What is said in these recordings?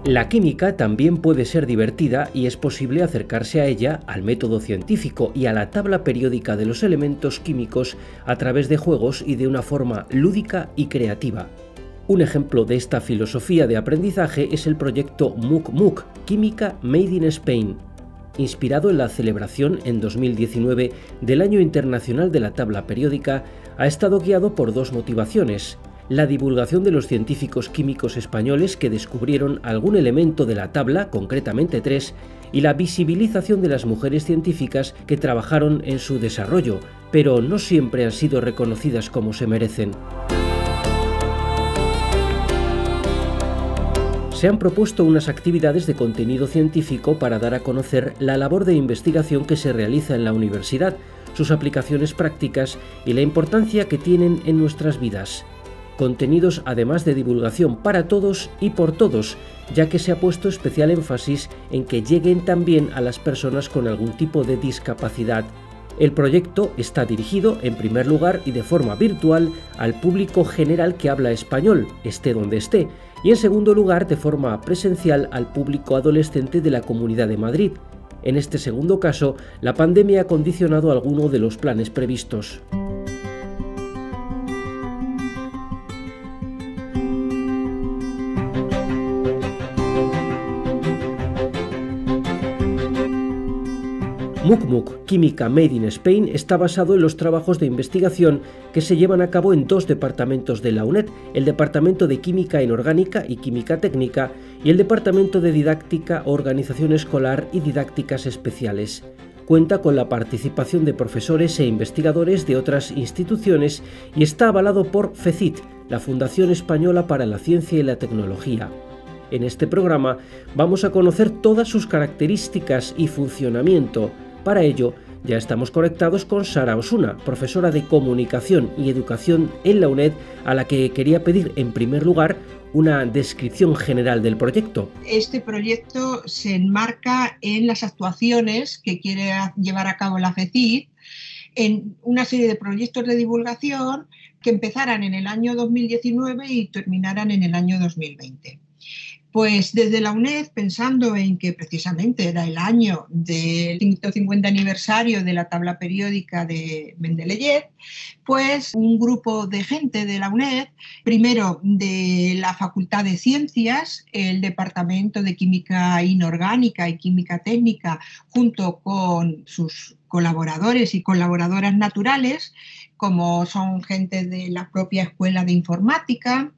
La química también puede ser divertida y es posible acercarse a ella, al método científico y a la tabla periódica de los elementos químicos a través de juegos y de una forma lúdica y creativa. Un ejemplo de esta filosofía de aprendizaje es el proyecto MOOC, Química Made in Spain, inspirado en la celebración en 2019 del Año Internacional de la Tabla Periódica. Ha estado guiado por dos motivaciones: la divulgación de los científicos químicos españoles que descubrieron algún elemento de la tabla, concretamente 3, y la visibilización de las mujeres científicas que trabajaron en su desarrollo, pero no siempre han sido reconocidas como se merecen. Se han propuesto unas actividades de contenido científico para dar a conocer la labor de investigación que se realiza en la universidad, sus aplicaciones prácticas y la importancia que tienen en nuestras vidas. Contenidos además de divulgación para todos y por todos, ya que se ha puesto especial énfasis en que lleguen también a las personas con algún tipo de discapacidad. El proyecto está dirigido, en primer lugar y de forma virtual, al público general que habla español, esté donde esté, y en segundo lugar, de forma presencial, al público adolescente de la Comunidad de Madrid. En este segundo caso, la pandemia ha condicionado alguno de los planes previstos. MOOC, Química Made in Spain, está basado en los trabajos de investigación que se llevan a cabo en dos departamentos de la UNED, el Departamento de Química Inorgánica y Química Técnica y el Departamento de Didáctica, Organización Escolar y Didácticas Especiales. Cuenta con la participación de profesores e investigadores de otras instituciones y está avalado por FECIT, la Fundación Española para la Ciencia y la Tecnología. En este programa vamos a conocer todas sus características y funcionamiento. Para ello, ya estamos conectados con Sara Osuna, profesora de Comunicación y Educación en la UNED, a la que quería pedir en primer lugar una descripción general del proyecto. Este proyecto se enmarca en las actuaciones que quiere llevar a cabo la FECIT en una serie de proyectos de divulgación que empezaran en el año 2019 y terminaran en el año 2020. Pues desde la UNED, pensando en que precisamente era el año del 150 aniversario de la tabla periódica de Mendeleev, pues un grupo de gente de la UNED, primero de la Facultad de Ciencias, el Departamento de Química Inorgánica y Química Técnica, junto con sus colaboradores y colaboradoras naturales, como son gente de la propia Escuela de Informática,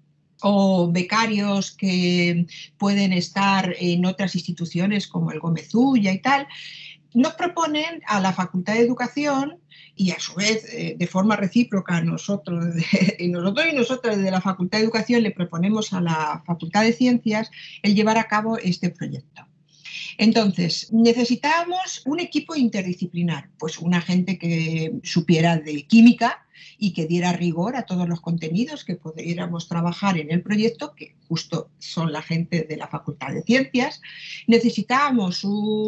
o becarios que pueden estar en otras instituciones como el Gómez Ulla y tal, nos proponen a la Facultad de Educación y a su vez de forma recíproca a nosotros y nosotras desde la Facultad de Educación le proponemos a la Facultad de Ciencias el llevar a cabo este proyecto. Entonces, necesitábamos un equipo interdisciplinar, pues una gente que supiera de química y que diera rigor a todos los contenidos que pudiéramos trabajar en el proyecto, que justo son la gente de la Facultad de Ciencias. Necesitábamos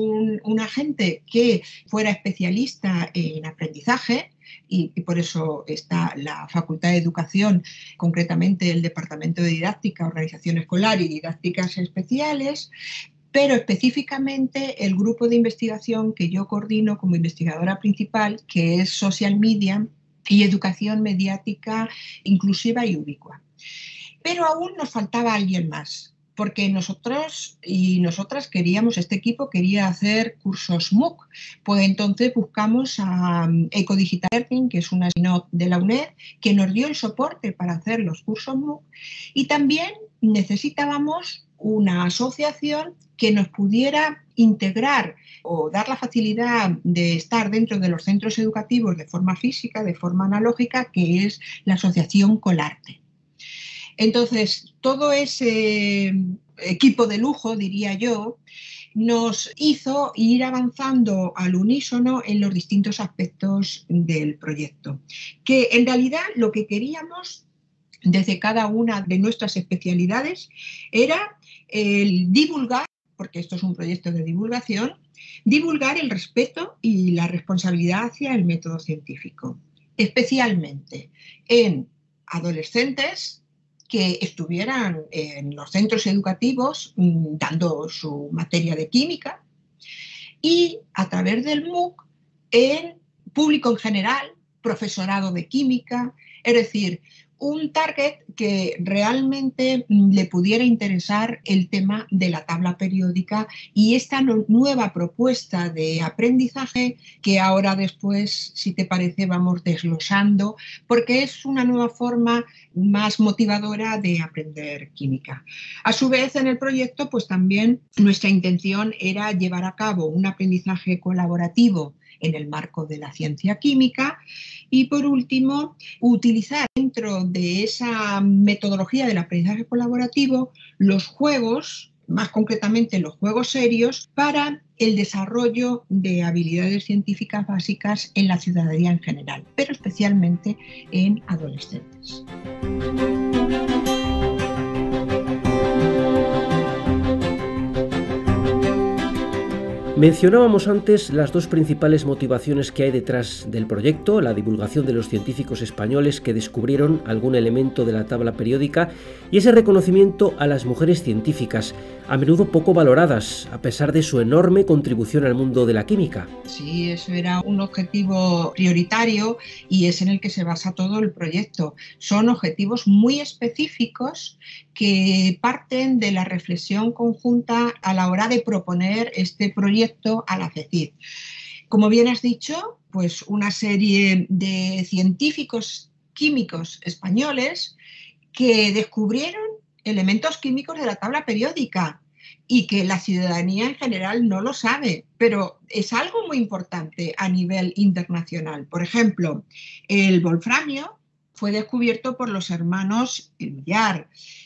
una gente que fuera especialista en aprendizaje, y por eso está la Facultad de Educación, concretamente el Departamento de Didáctica, Organización Escolar y Didácticas Especiales, pero específicamente el grupo de investigación que yo coordino como investigadora principal, que es Social Media y Educación Mediática Inclusiva y Ubicua. Pero aún nos faltaba alguien más, porque nosotros y nosotras queríamos, este equipo quería hacer cursos MOOC, pues entonces buscamos a Ecodigital Learning, que es una spin-off de la UNED, que nos dio el soporte para hacer los cursos MOOC, y también necesitábamos una asociación que nos pudiera integrar o dar la facilidad de estar dentro de los centros educativos de forma física, de forma analógica, que es la asociación Colarte. Entonces, todo ese equipo de lujo, diría yo, nos hizo ir avanzando al unísono en los distintos aspectos del proyecto, que en realidad lo que queríamos desde cada una de nuestras especialidades era el divulgar, porque esto es un proyecto de divulgación, divulgar el respeto y la responsabilidad hacia el método científico, especialmente en adolescentes que estuvieran en los centros educativos dando su materia de química y a través del MOOC en público en general, profesorado de química, es decir, un target que realmente le pudiera interesar el tema de la tabla periódica y esta nueva propuesta de aprendizaje que ahora después, si te parece, vamos desglosando, porque es una nueva forma más motivadora de aprender química. A su vez, en el proyecto, pues también nuestra intención era llevar a cabo un aprendizaje colaborativo en el marco de la ciencia química y, por último, utilizar dentro de esa metodología del aprendizaje colaborativo los juegos, más concretamente los juegos serios, para el desarrollo de habilidades científicas básicas en la ciudadanía en general, pero especialmente en adolescentes. Mencionábamos antes las dos principales motivaciones que hay detrás del proyecto, la divulgación de los científicos españoles que descubrieron algún elemento de la tabla periódica y ese reconocimiento a las mujeres científicas, a menudo poco valoradas, a pesar de su enorme contribución al mundo de la química. Sí, eso era un objetivo prioritario y es en el que se basa todo el proyecto. Son objetivos muy específicos que parten de la reflexión conjunta a la hora de proponer este proyecto a la FECID. Como bien has dicho, pues una serie de científicos químicos españoles que descubrieron elementos químicos de la tabla periódica y que la ciudadanía en general no lo sabe, pero es algo muy importante a nivel internacional. Por ejemplo, el wolframio fue descubierto por los hermanos Villar,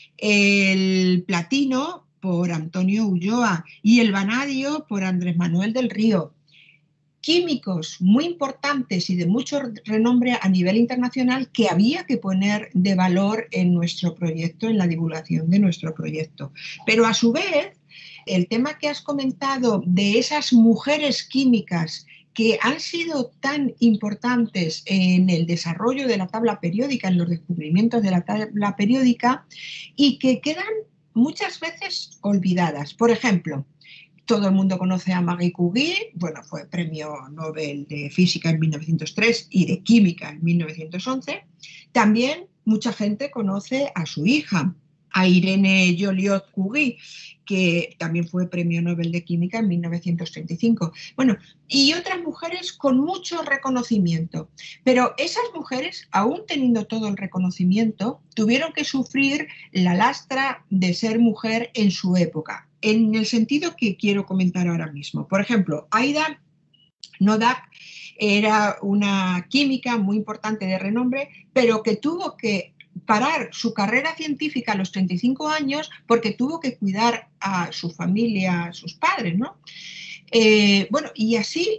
el platino por Antonio Ulloa y el vanadio por Andrés Manuel del Río. Químicos muy importantes y de mucho renombre a nivel internacional que había que poner de valor en nuestro proyecto, en la divulgación de nuestro proyecto. Pero a su vez, el tema que has comentado de esas mujeres químicas que han sido tan importantes en el desarrollo de la tabla periódica, en los descubrimientos de la tabla periódica, y que quedan muchas veces olvidadas. Por ejemplo, todo el mundo conoce a Marie Curie, bueno, fue premio Nobel de Física en 1903 y de Química en 1911. También mucha gente conoce a su hija, a Irene Joliot-Curie, que también fue premio Nobel de Química en 1935. Bueno, y otras mujeres con mucho reconocimiento. Pero esas mujeres, aún teniendo todo el reconocimiento, tuvieron que sufrir la lastra de ser mujer en su época, en el sentido que quiero comentar ahora mismo. Por ejemplo, Aida Nodak era una química muy importante de renombre, pero que tuvo que parar su carrera científica a los 35 años porque tuvo que cuidar a su familia, a sus padres, ¿no? Bueno, y así,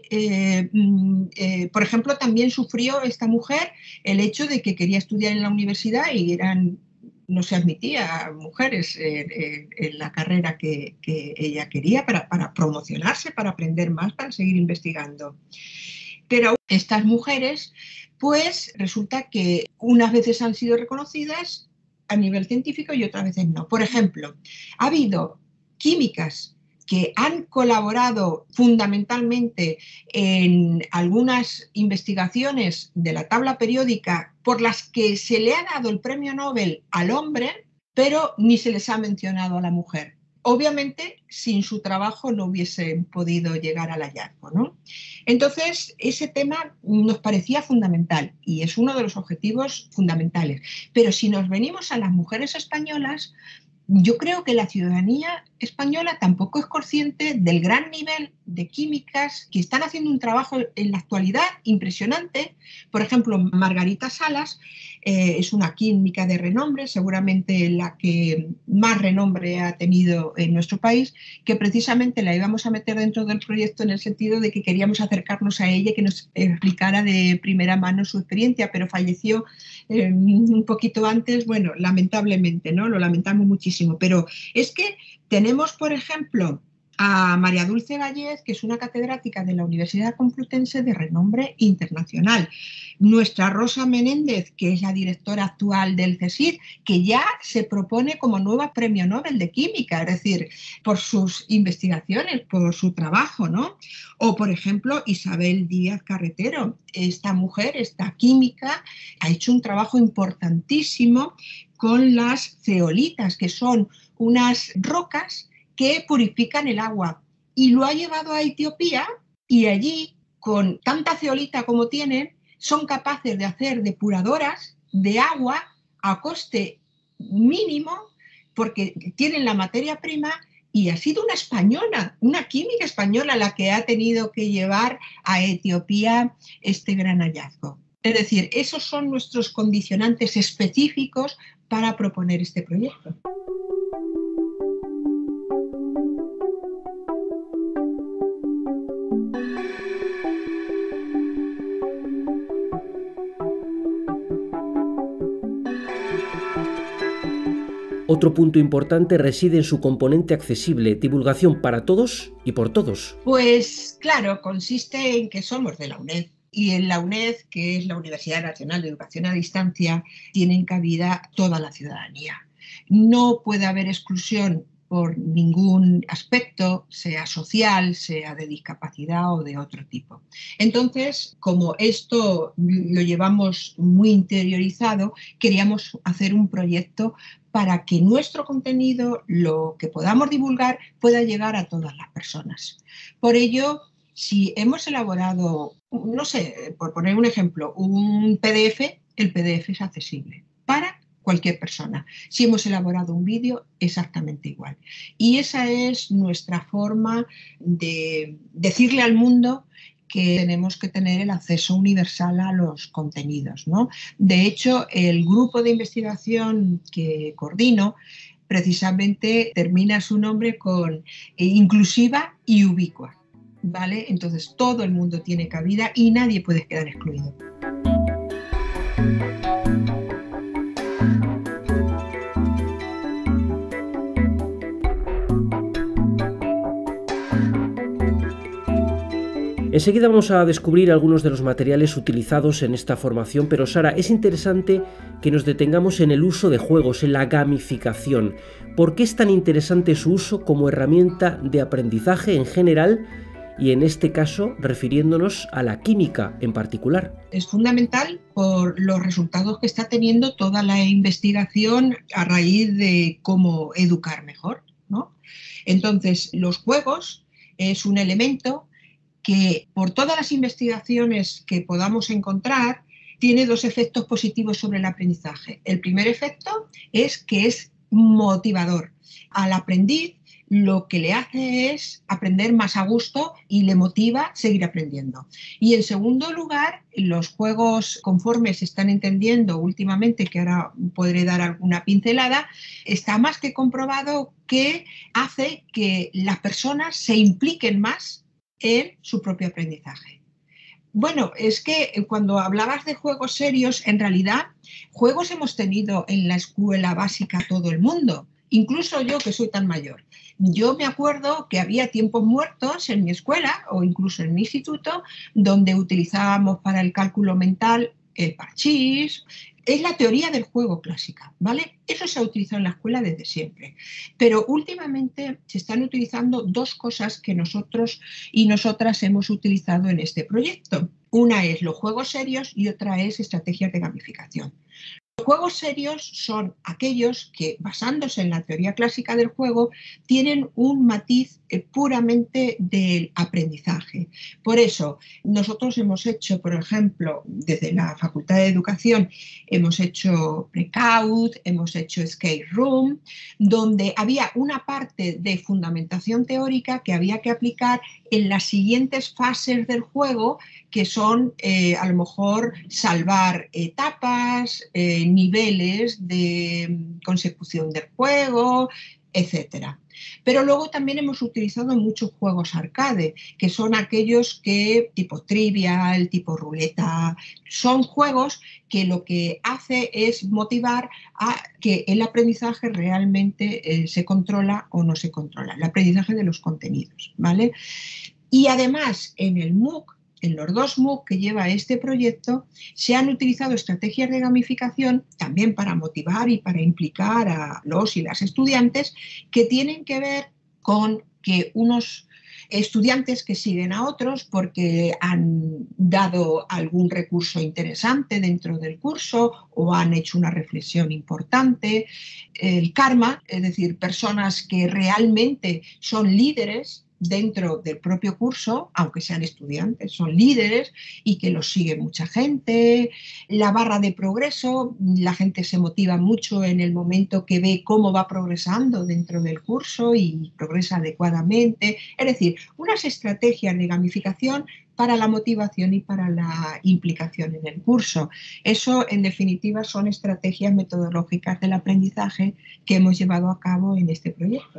por ejemplo, también sufrió esta mujer el hecho de que quería estudiar en la universidad y no se admitía a mujeres en la carrera que ella quería para promocionarse, para aprender más, para seguir investigando. Pero estas mujeres, pues resulta que unas veces han sido reconocidas a nivel científico y otras veces no. Por ejemplo, ha habido químicas que han colaborado fundamentalmente en algunas investigaciones de la tabla periódica por las que se le ha dado el premio Nobel al hombre, pero ni se les ha mencionado a la mujer. Obviamente, sin su trabajo no hubiesen podido llegar al hallazgo, ¿no? Entonces, ese tema nos parecía fundamental y es uno de los objetivos fundamentales. Pero si nos venimos a las mujeres españolas, yo creo que la ciudadanía española tampoco es consciente del gran nivel de químicas que están haciendo un trabajo en la actualidad impresionante. Por ejemplo, Margarita Salas es una química de renombre, seguramente la que más renombre ha tenido en nuestro país, que precisamente la íbamos a meter dentro del proyecto en el sentido de que queríamos acercarnos a ella, que nos explicara de primera mano su experiencia, pero falleció un poquito antes, bueno, lamentablemente, ¿no? Lo lamentamos muchísimo, pero es que tenemos, por ejemplo, a María Dulce Vallés, que es una catedrática de la Universidad Complutense de renombre internacional. Nuestra Rosa Menéndez, que es la directora actual del CSIC, que ya se propone como nueva premio Nobel de Química, es decir, por sus investigaciones, por su trabajo, ¿no? O, por ejemplo, Isabel Díaz Carretero. Esta mujer, esta química, ha hecho un trabajo importantísimo con las zeolitas, que son unas rocas que purifican el agua, y lo ha llevado a Etiopía, y allí, con tanta zeolita como tienen, son capaces de hacer depuradoras de agua a coste mínimo, porque tienen la materia prima, y ha sido una española, una química española, la que ha tenido que llevar a Etiopía este gran hallazgo. Es decir, esos son nuestros condicionantes específicos para proponer este proyecto. Otro punto importante reside en su componente accesible, divulgación para todos y por todos. Pues claro, consiste en que somos de la UNED, y en la UNED, que es la Universidad Nacional de Educación a Distancia, tienen cabida toda la ciudadanía. No puede haber exclusión por ningún aspecto, sea social, sea de discapacidad o de otro tipo. Entonces, como esto lo llevamos muy interiorizado, queríamos hacer un proyecto para que nuestro contenido, lo que podamos divulgar, pueda llegar a todas las personas. Por ello, si hemos elaborado, no sé, por poner un ejemplo, un PDF, el PDF es accesible para cualquier persona. Si hemos elaborado un vídeo, exactamente igual. Y esa es nuestra forma de decirle al mundo que tenemos que tener el acceso universal a los contenidos, ¿no? De hecho, el grupo de investigación que coordino precisamente termina su nombre con inclusiva y ubicua, ¿vale? Entonces todo el mundo tiene cabida y nadie puede quedar excluido. Enseguida vamos a descubrir algunos de los materiales utilizados en esta formación, pero Sara, es interesante que nos detengamos en el uso de juegos, en la gamificación. ¿Por qué es tan interesante su uso como herramienta de aprendizaje en general y en este caso refiriéndonos a la química en particular? Es fundamental por los resultados que está teniendo toda la investigación a raíz de cómo educar mejor, ¿no? Entonces, los juegos es un elemento que, por todas las investigaciones que podamos encontrar, tiene dos efectos positivos sobre el aprendizaje. El primer efecto es que es motivador. Al aprendiz lo que le hace es aprender más a gusto y le motiva seguir aprendiendo. Y en segundo lugar, los juegos, conforme se están entendiendo últimamente, que ahora podré dar alguna pincelada, está más que comprobado que hace que las personas se impliquen más en su propio aprendizaje. Bueno, es que cuando hablabas de juegos serios, en realidad juegos hemos tenido en la escuela básica todo el mundo, incluso yo que soy tan mayor. Yo me acuerdo que había tiempos muertos en mi escuela o incluso en mi instituto donde utilizábamos para el cálculo mental el parchís. Es la teoría del juego clásica, ¿vale? Eso se ha utilizado en la escuela desde siempre. Pero últimamente se están utilizando dos cosas que nosotros y nosotras hemos utilizado en este proyecto. Una es los juegos serios y otra es estrategias de gamificación. Los juegos serios son aquellos que, basándose en la teoría clásica del juego, tienen un matiz puramente del aprendizaje. Por eso, nosotros hemos hecho, por ejemplo, desde la Facultad de Educación, hemos hecho Breakout, hemos hecho Escape Room, donde había una parte de fundamentación teórica que había que aplicar en las siguientes fases del juego, que son a lo mejor salvar etapas, niveles de consecución del juego, etcétera. Pero luego también hemos utilizado muchos juegos arcade, que son aquellos que, tipo Trivial, tipo Ruleta, son juegos que lo que hace es motivar a que el aprendizaje realmente se controla o no se controla, el aprendizaje de los contenidos, ¿vale? Y además en el MOOC, en los 2 MOOC que lleva este proyecto, se han utilizado estrategias de gamificación también para motivar y para implicar a los y las estudiantes, que tienen que ver con que unos estudiantes que siguen a otros porque han dado algún recurso interesante dentro del curso o han hecho una reflexión importante. El karma, es decir, personas que realmente son líderes dentro del propio curso, aunque sean estudiantes, son líderes y que los sigue mucha gente. La barra de progreso, la gente se motiva mucho en el momento que ve cómo va progresando dentro del curso y progresa adecuadamente. Es decir, unas estrategias de gamificación para la motivación y para la implicación en el curso. Eso, en definitiva, son estrategias metodológicas del aprendizaje que hemos llevado a cabo en este proyecto.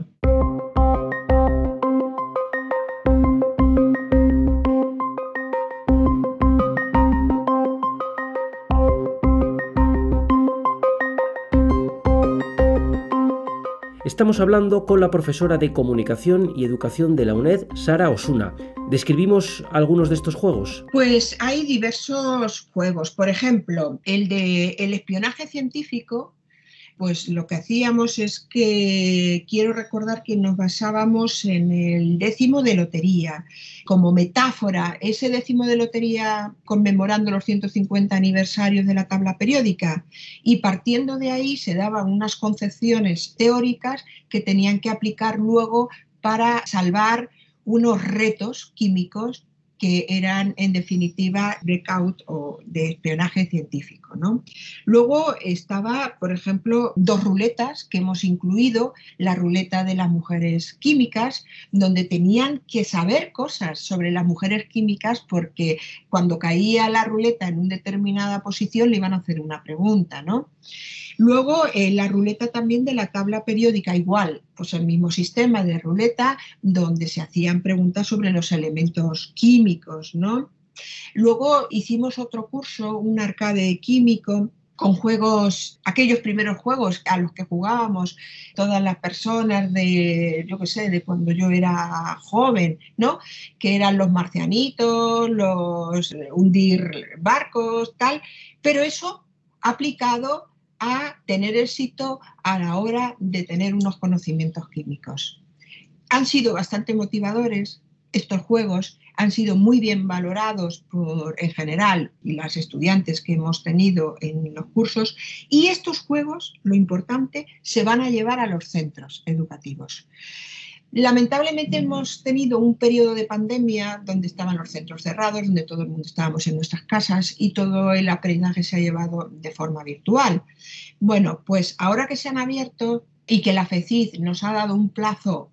Estamos hablando con la profesora de Comunicación y Educación de la UNED, Sara Osuna. ¿Describimos algunos de estos juegos? Pues hay diversos juegos. Por ejemplo, el de el espionaje científico, pues lo que hacíamos es que quiero recordar que nos basábamos en el décimo de lotería. Como metáfora, ese décimo de lotería conmemorando los 150 aniversarios de la tabla periódica, y partiendo de ahí se daban unas concepciones teóricas que tenían que aplicar luego para salvar unos retos químicos que eran, en definitiva, breakout o de espionaje científico, ¿no? Luego estaba, por ejemplo, 2 ruletas que hemos incluido, la ruleta de las mujeres químicas, donde tenían que saber cosas sobre las mujeres químicas porque cuando caía la ruleta en una determinada posición le iban a hacer una pregunta, ¿no? Luego, la ruleta también de la tabla periódica, igual, pues el mismo sistema de ruleta donde se hacían preguntas sobre los elementos químicos, ¿no? Luego hicimos otro curso, un arcade químico, con juegos, aquellos primeros juegos a los que jugábamos todas las personas de, yo qué sé, de cuando yo era joven, ¿no? Que eran los marcianitos, los hundir barcos, tal, pero eso aplicado a tener éxito a la hora de tener unos conocimientos químicos. Han sido bastante motivadores estos juegos, han sido muy bien valorados por, en general, las estudiantes que hemos tenido en los cursos, y estos juegos, lo importante, se van a llevar a los centros educativos. Lamentablemente hemos tenido un periodo de pandemia donde estaban los centros cerrados, donde todo el mundo estábamos en nuestras casas y todo el aprendizaje se ha llevado de forma virtual. Bueno, pues ahora que se han abierto y que la FECID nos ha dado un plazo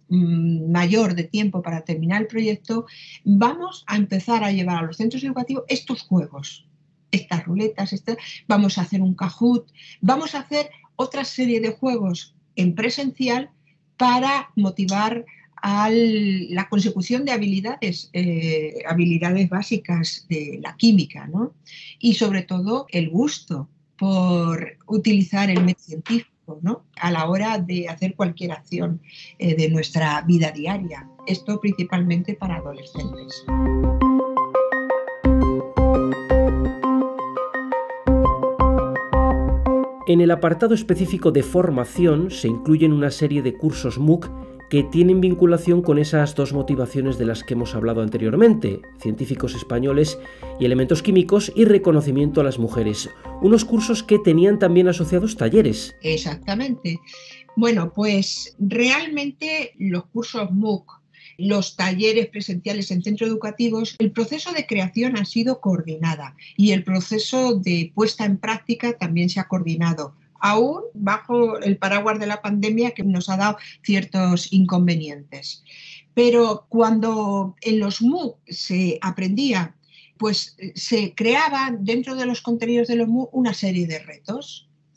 mayor de tiempo para terminar el proyecto, vamos a empezar a llevar a los centros educativos estos juegos, estas ruletas, vamos a hacer un Kahoot, vamos a hacer otra serie de juegos en presencial para motivar a la consecución de habilidades, habilidades básicas de la química, ¿no? Y sobre todo el gusto por utilizar el método científico, ¿no? A la hora de hacer cualquier acción de nuestra vida diaria. Esto principalmente para adolescentes. En el apartado específico de formación se incluyen una serie de cursos MOOC que tienen vinculación con esas 2 motivaciones de las que hemos hablado anteriormente, científicos españoles y elementos químicos y reconocimiento a las mujeres. Unos cursos que tenían también asociados talleres. Exactamente. Bueno, pues realmente los cursos MOOC, los talleres presenciales en centros educativos, el proceso de creación ha sido coordinada y el proceso de puesta en práctica también se ha coordinado, aún bajo el paraguas de la pandemia que nos ha dado ciertos inconvenientes. Pero cuando en los MOOC se aprendía, pues se creaban dentro de los contenidos de los MOOC una serie de retos.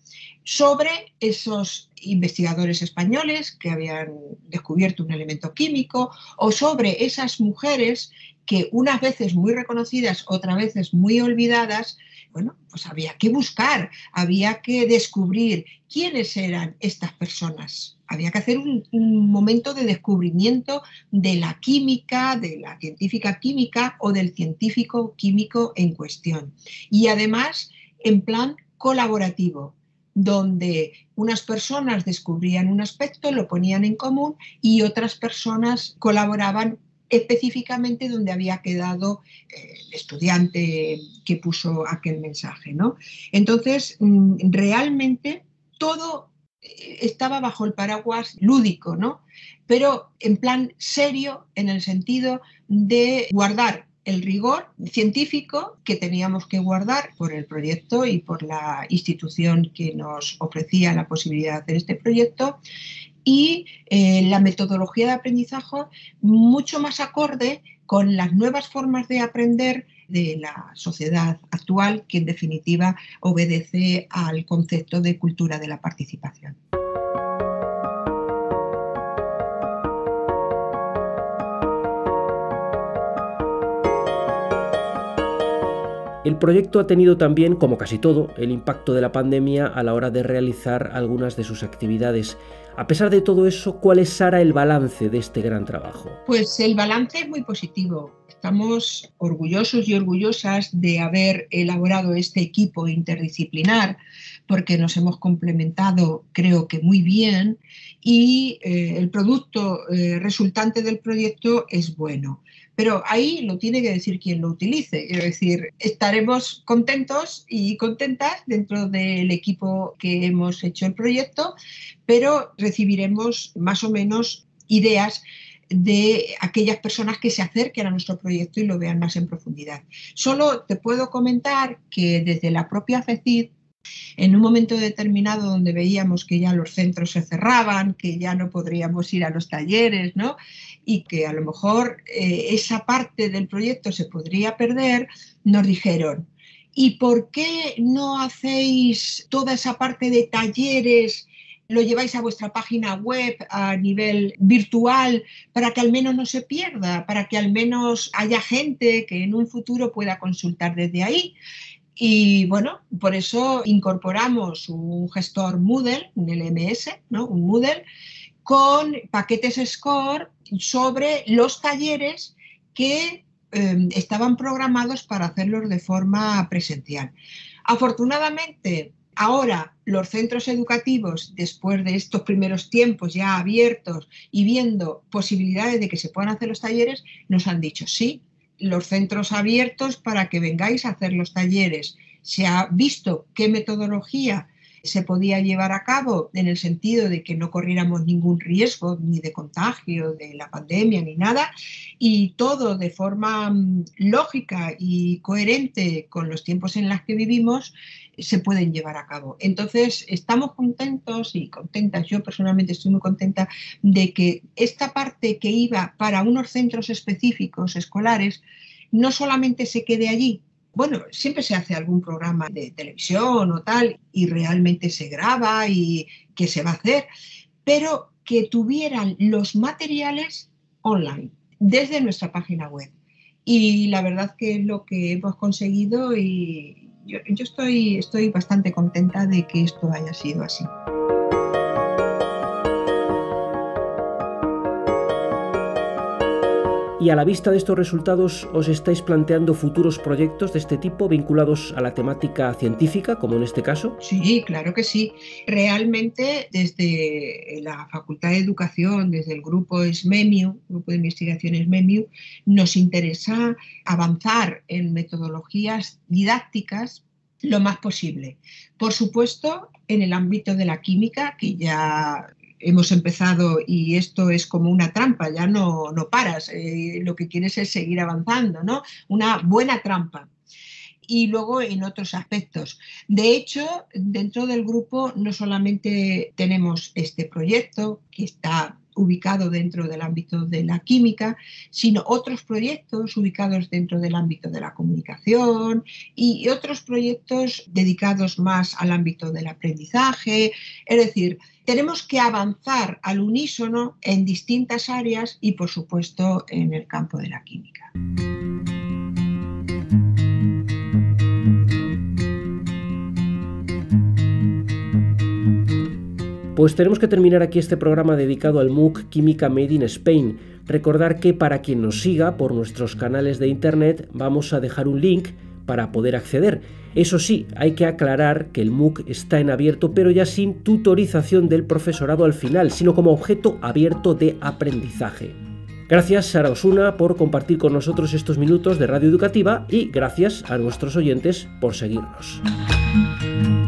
sobre esos investigadores españoles que habían descubierto un elemento químico o sobre esas mujeres que unas veces muy reconocidas, otras veces muy olvidadas. Bueno, pues había que buscar, había que descubrir quiénes eran estas personas. Había que hacer un momento de descubrimiento de la química, de la científica química o del científico químico en cuestión. Y además en plan colaborativo, donde unas personas descubrían un aspecto, lo ponían en común y otras personas colaboraban específicamente donde había quedado el estudiante que puso aquel mensaje, ¿no? Entonces, realmente todo estaba bajo el paraguas lúdico, ¿no? Pero en plan serio, en el sentido de guardar el rigor científico que teníamos que guardar por el proyecto y por la institución que nos ofrecía la posibilidad de hacer este proyecto, y la metodología de aprendizaje mucho más acorde con las nuevas formas de aprender de la sociedad actual, que en definitiva obedece al concepto de cultura de la participación. El proyecto ha tenido también, como casi todo, el impacto de la pandemia a la hora de realizar algunas de sus actividades. A pesar de todo eso, ¿cuál es, Sara, el balance de este gran trabajo? Pues el balance es muy positivo. Estamos orgullosos y orgullosas de haber elaborado este equipo interdisciplinar, porque nos hemos complementado, creo que muy bien, y el producto resultante del proyecto es bueno. Pero ahí lo tiene que decir quien lo utilice. Es decir, estaremos contentos y contentas dentro del equipo que hemos hecho el proyecto, pero recibiremos más o menos ideas de aquellas personas que se acerquen a nuestro proyecto y lo vean más en profundidad. Solo te puedo comentar que desde la propia FECID, en un momento determinado donde veíamos que ya los centros se cerraban, que ya no podríamos ir a los talleres, ¿no? Y que a lo mejor esa parte del proyecto se podría perder, nos dijeron: ¿y por qué no hacéis toda esa parte de talleres, lo lleváis a vuestra página web a nivel virtual para que al menos no se pierda, para que al menos haya gente que en un futuro pueda consultar desde ahí? Y bueno, por eso incorporamos un gestor Moodle, un LMS, ¿no? Un Moodle, con paquetes Score sobre los talleres que estaban programados para hacerlos de forma presencial. Afortunadamente, ahora los centros educativos, después de estos primeros tiempos ya abiertos y viendo posibilidades de que se puedan hacer los talleres, nos han dicho sí, los centros abiertos para que vengáis a hacer los talleres. Se ha visto qué metodología se podía llevar a cabo en el sentido de que no corriéramos ningún riesgo ni de contagio de la pandemia ni nada, y todo de forma lógica y coherente con los tiempos en los que vivimos se pueden llevar a cabo. Entonces estamos contentos y contentas, yo personalmente estoy muy contenta de que esta parte que iba para unos centros específicos escolares no solamente se quede allí. Bueno, siempre se hace algún programa de televisión o tal y realmente se graba y que se va a hacer, pero que tuvieran los materiales online desde nuestra página web. Y la verdad que es lo que hemos conseguido y yo estoy bastante contenta de que esto haya sido así. Y a la vista de estos resultados, ¿os estáis planteando futuros proyectos de este tipo vinculados a la temática científica, como en este caso? Sí, claro que sí. Realmente desde la Facultad de Educación, desde el grupo SMEMIU, Grupo de Investigación SMEMIU, nos interesa avanzar en metodologías didácticas lo más posible. Por supuesto, en el ámbito de la química, que ya hemos empezado y esto es como una trampa, ya no paras, lo que quieres es seguir avanzando, ¿no? Una buena trampa. y luego en otros aspectos. De hecho, dentro del grupo no solamente tenemos este proyecto que está ubicado dentro del ámbito de la química, sino otros proyectos ubicados dentro del ámbito de la comunicación y otros proyectos dedicados más al ámbito del aprendizaje. Es decir, tenemos que avanzar al unísono en distintas áreas y, por supuesto, en el campo de la química. Pues tenemos que terminar aquí este programa dedicado al MOOC Química Made in Spain. Recordar que para quien nos siga por nuestros canales de internet vamos a dejar un link para poder acceder. Eso sí, hay que aclarar que el MOOC está en abierto, pero ya sin tutorización del profesorado al final, sino como objeto abierto de aprendizaje. Gracias, Sara Osuna, por compartir con nosotros estos minutos de Radio Educativa y gracias a nuestros oyentes por seguirnos.